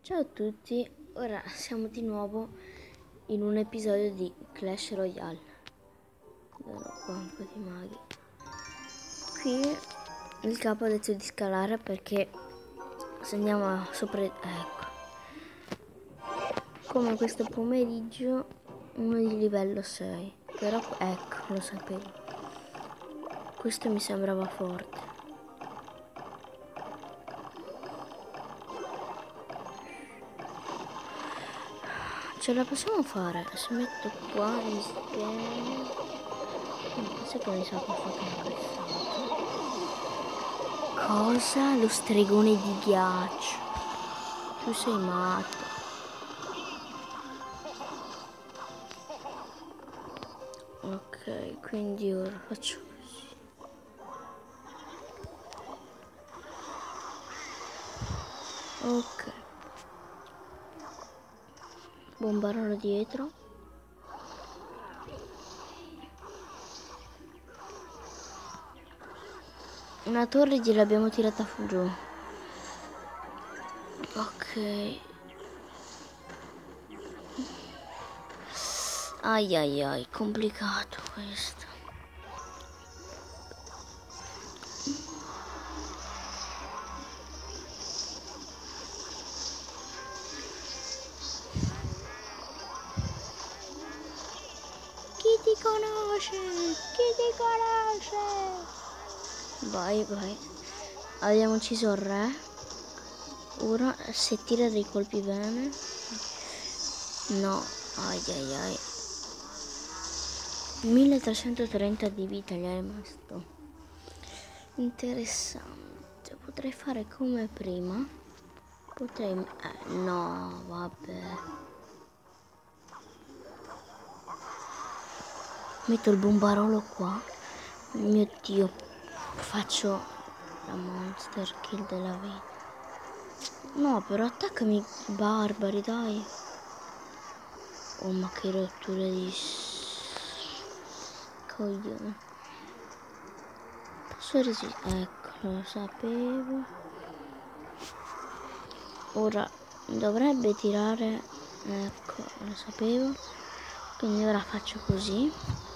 Ciao a tutti, ora siamo di nuovo in un episodio di Clash Royale. Darò qua un po' di maghi. Qui il capo ha detto di scalare perché se andiamo sopra, ecco, come questo pomeriggio uno di livello 6, però ecco, lo sapevo, questo mi sembrava forte. Ce la possiamo fare se metto qua in schermo. Sai che mi sa che ho fatto una cazzata. Cosa? Lo stregone di ghiaccio. Tu sei matto. Ok, quindi ora faccio così. Ok. Bombarolo dietro. Una torre gliel'abbiamo tirata giù. Ok. Ai ai ai, complicato questo. Chi ti conosce? Chi ti conosce? Vai, vai. Abbiamo ucciso il re. Ora se tira dei colpi bene. No, ai ai ai. 1330 di vita gli è rimasto. Interessante. Potrei fare come prima. Potrei... no, vabbè. Metto il bombarolo qua. Mio Dio. Faccio la monster kill della vita. No, però attaccami, barbari, dai. Oh, ma che rottura di... coglione. Posso resistere? Ecco, lo sapevo. Ora dovrebbe tirare. Ecco, lo sapevo. Quindi ora faccio così.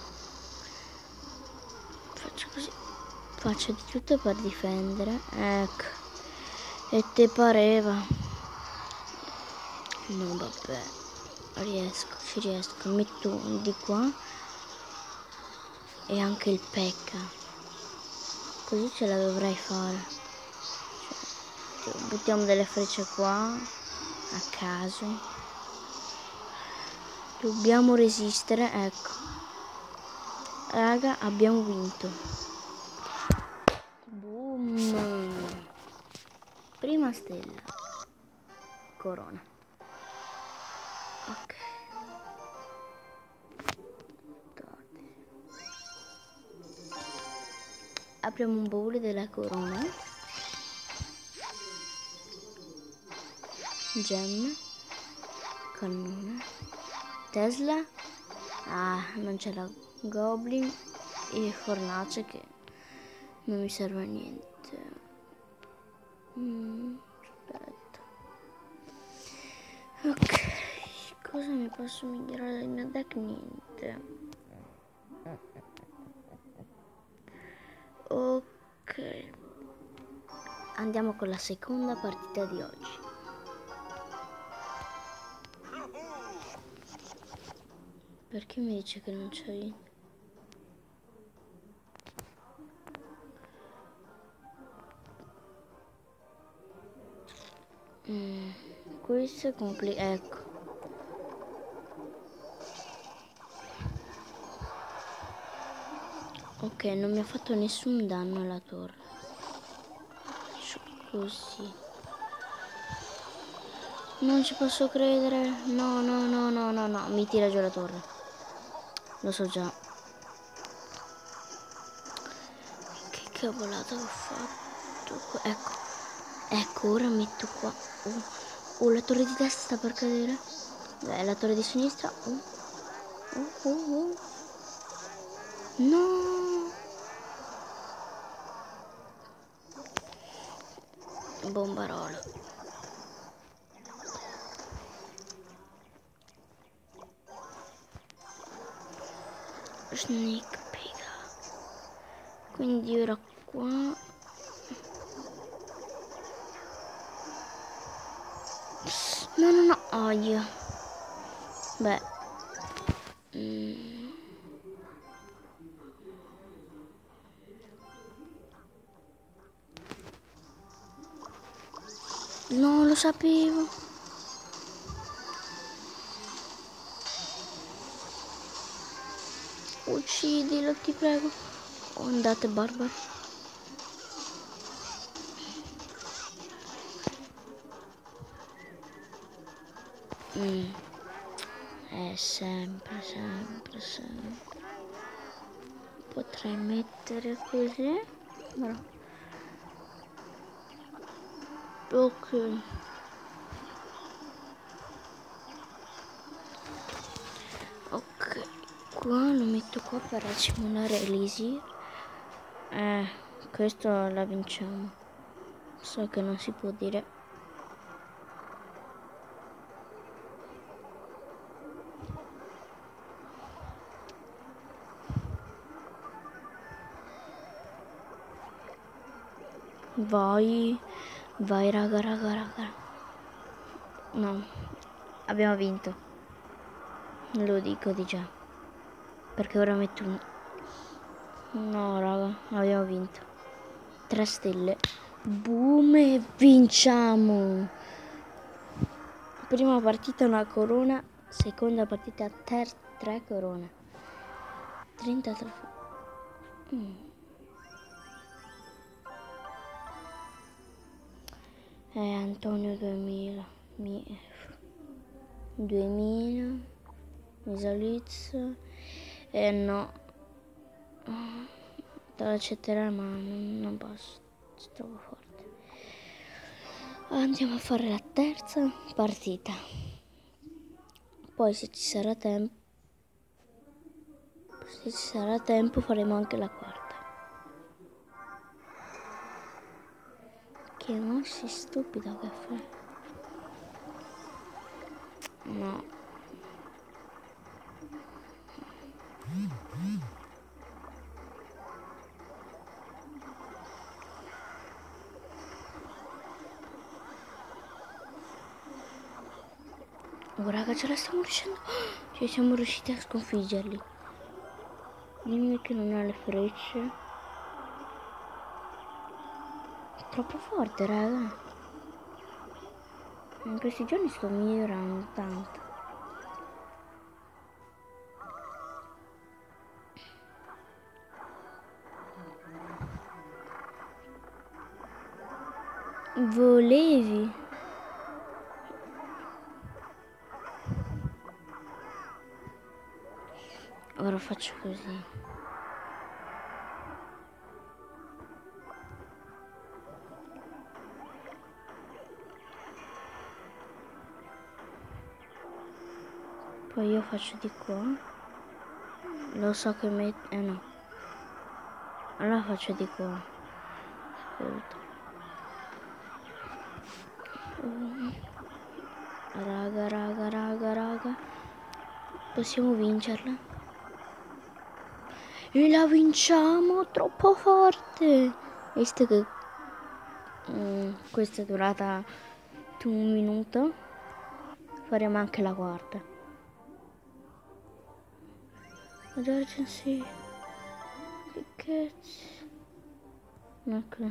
Faccio così. Faccio di tutto per difendere. Ecco. E te pareva. No, vabbè. Riesco, ci riesco. Metto di qua. E anche il pecca. Così ce la dovrei fare. Cioè, buttiamo delle frecce qua. A caso. Dobbiamo resistere. Ecco. Raga, abbiamo vinto. Boom. Prima stella. Corona. Ok. Apriamo un baule della corona. Gem. Cannone. Tesla. Ah, non c'è la Goblin. E fornace che non mi serve a niente. Aspetta. Ok. Cosa mi posso migliorare dal mio deck? Niente. Ok. Andiamo con la seconda partita di oggi. Perché mi dice che non c'è? Questo è complicato. Ecco. Ok, non mi ha fatto nessun danno alla torre. Faccio così. Non ci posso credere. No, no, no, no, no, no. Mi tira giù la torre. Lo so già. Che cavolata ho fatto. Ecco. Ecco, ora metto qua. La torre di destra sta per cadere. Beh, la torre di sinistra. No. Bombarolo. Sneak peek. Quindi ora qua. No, aia. Beh. No, lo sapevo. Uccidilo, ti prego. Oh, andate, barbari. Sempre. Potrei mettere così. Bravo. Ok. Ok, qua lo metto qua per simulare Elisi. Questo la vinciamo. So che non si può dire. Vai, raga. No, abbiamo vinto. Lo dico di già. Perché ora metto un... No, raga, abbiamo vinto. 3 stelle. Boom, e vinciamo. Prima partita una corona, seconda partita 3 corone. 30 trofei. Antonio 2000. 2000. Visualizza. No. Te l'accetterà ma non posso. È troppo forte. Andiamo a fare la terza partita. Poi se ci sarà tempo faremo anche la quarta. Che mossa stupida che fai. No. Oh raga, ce la stiamo riuscendo. Cioè siamo riusciti a sconfiggerli. Dimmi che non ha le frecce. È troppo forte, raga. In questi giorni sto migliorando tanto. Volevi? Ora faccio così. Poi io faccio di qua. Lo so che metto... no. Allora faccio di qua. Aspetta. Raga. Possiamo vincerla? E la vinciamo! Troppo forte! Visto che questa è durata 1 minuto, faremo anche la quarta. Giorgio, sì. Che cazzo? Ok.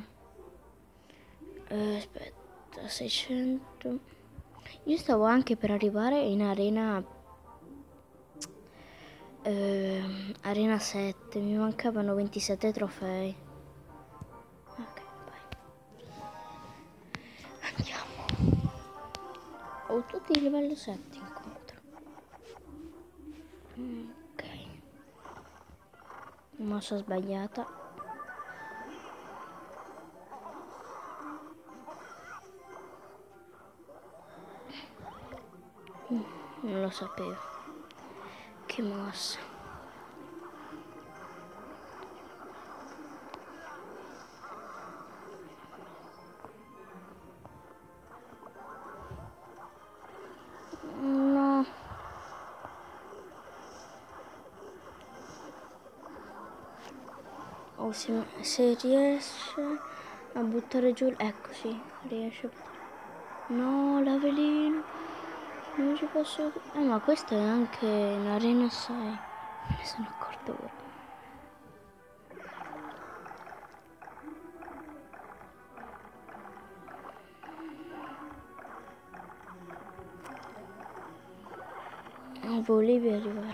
Aspetta, 600. Io stavo anche per arrivare in arena arena 7, mi mancavano 27 trofei. Ok, vai. Andiamo. Ho tutti i livello 7 incontro. Ok. Mossa sbagliata. Non lo sapevo. Che mossa. No. se riesce a buttare giù, ecco sì, riesce a buttare. No, la veleno, non ci posso. Ma questo è anche in arena 6, me ne sono accorto ora. Non volevi arrivare.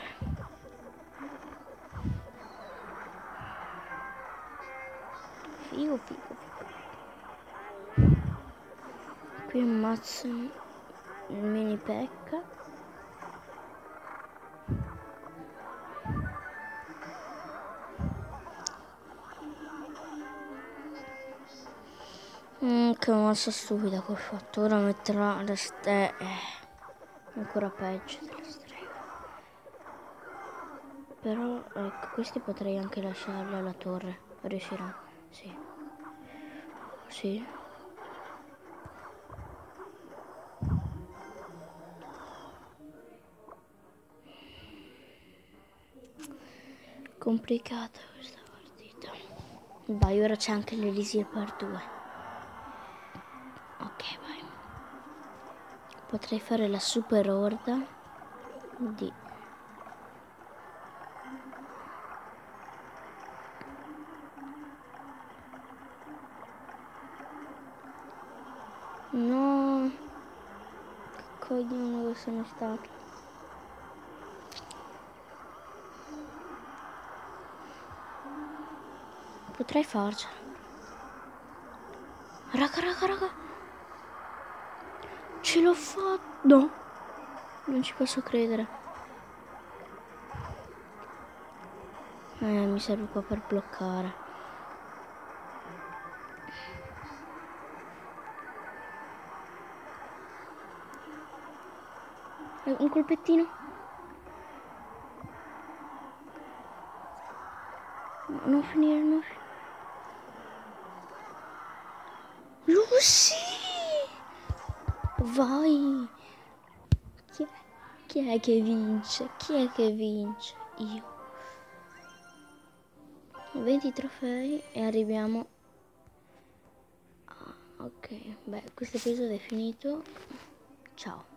Figo. Qui ammazzo il mini pecca. Che mossa stupida che ho fatto. Ora metterà la ancora peggio della strega. Però ecco, questi potrei anche lasciarli alla torre. Riuscirà? Sì. Complicata questa partita. Vai, ora c'è anche l'Elisir per 2. Ok, vai. Potrei fare la super orda di... No, che coglione che sono stato. Potrei farcela. Raga. Ce l'ho fatto. No, non ci posso credere. Mi serve qua per bloccare. Un colpettino. No, non finire. Lucy! Vai! Chi è che vince? Io. 20 trofei e arriviamo. Ok, beh, questo episodio è finito. Ciao.